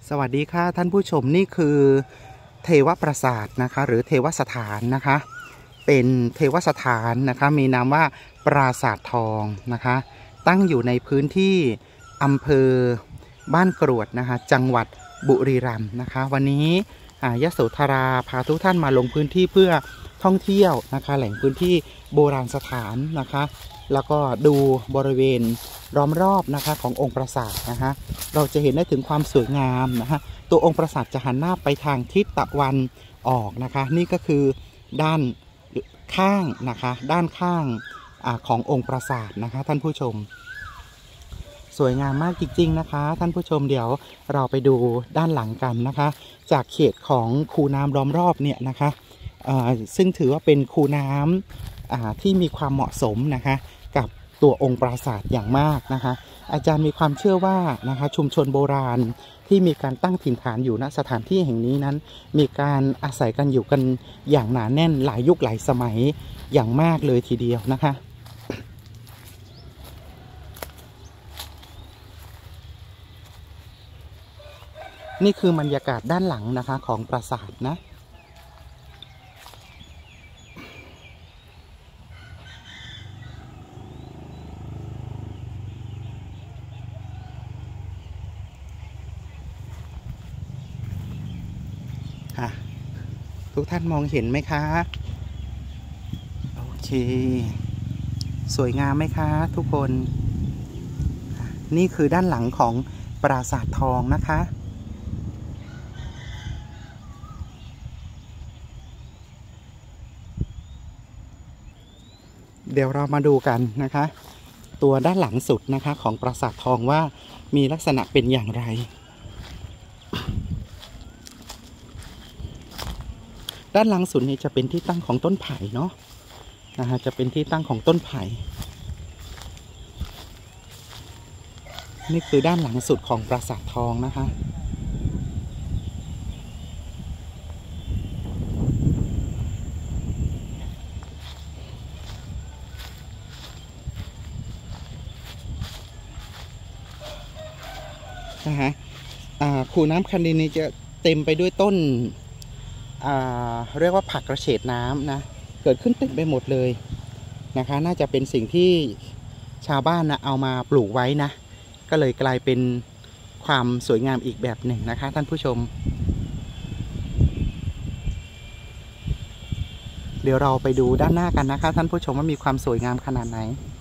สวัสดีค่ะท่านผู้ชมนี่คือเทวปราสาทนะคะหรือเทวสถานนะคะเป็นเทวสถานนะคะมีนามว่าปราสาททองนะคะตั้งอยู่ในพื้นที่อำเภอบ้านกรวดนะคะจังหวัดบุรีรัมย์นะคะวันนี้ยโสธราพาทุกท่านมาลงพื้นที่เพื่อท่องเที่ยวนะคะแหล่งพื้นที่โบราณสถานนะคะแล้วก็ดูบริเวณล้อมรอบนะคะขององค์ปราสาทนะคะเราจะเห็นได้ถึงความสวยงามนะคะตัวองค์ปราสาทจะหันหน้าไปทางทิศตะวันออกนะคะนี่ก็คือด้านข้างนะคะด้านข้างขององค์ปราสาทนะคะท่านผู้ชมสวยงามมากจริงๆนะคะท่านผู้ชมเดี๋ยวเราไปดูด้านหลังกันนะคะจากเขตของคูน้ำล้อมรอบเนี่ยนะคะซึ่งถือว่าเป็นคูน้ำที่มีความเหมาะสมนะคะกับตัวองค์ปราสาทอย่างมากนะคะอาจารย์มีความเชื่อว่านะคะชุมชนโบราณที่มีการตั้งถิ่นฐานอยู่ณสถานที่แห่งนี้นั้นมีการอาศัยกันอยู่กันอย่างหนาแน่นหลายยุคหลายสมัยอย่างมากเลยทีเดียวนะคะนี่คือบรรยากาศด้านหลังนะคะของปราสาทนะทุกท่านมองเห็นไหมคะโอเคสวยงามไหมคะทุกคนนี่คือด้านหลังของปราสาททองนะคะเดี๋ยวเรามาดูกันนะคะตัวด้านหลังสุดนะคะของปราสาททองว่ามีลักษณะเป็นอย่างไรด้านหลังสุดนี้จะเป็นที่ตั้งของต้นไผ่เนาะนะคะจะเป็นที่ตั้งของต้นไผ่นี่คือด้านหลังสุดของปราสาททองนะคะคูน้ำคันดินนี้จะเต็มไปด้วยต้นเรียกว่าผักกระเฉดน้ำนะเกิดขึ้นเต็มไปหมดเลยนะคะน่าจะเป็นสิ่งที่ชาวบ้านนะเอามาปลูกไว้นะก็เลยกลายเป็นความสวยงามอีกแบบหนึ่งนะคะท่านผู้ชมเดี๋ยวเราไปดูด้านหน้ากันนะคะท่านผู้ชมว่ามีความสวยงามขนาดไหน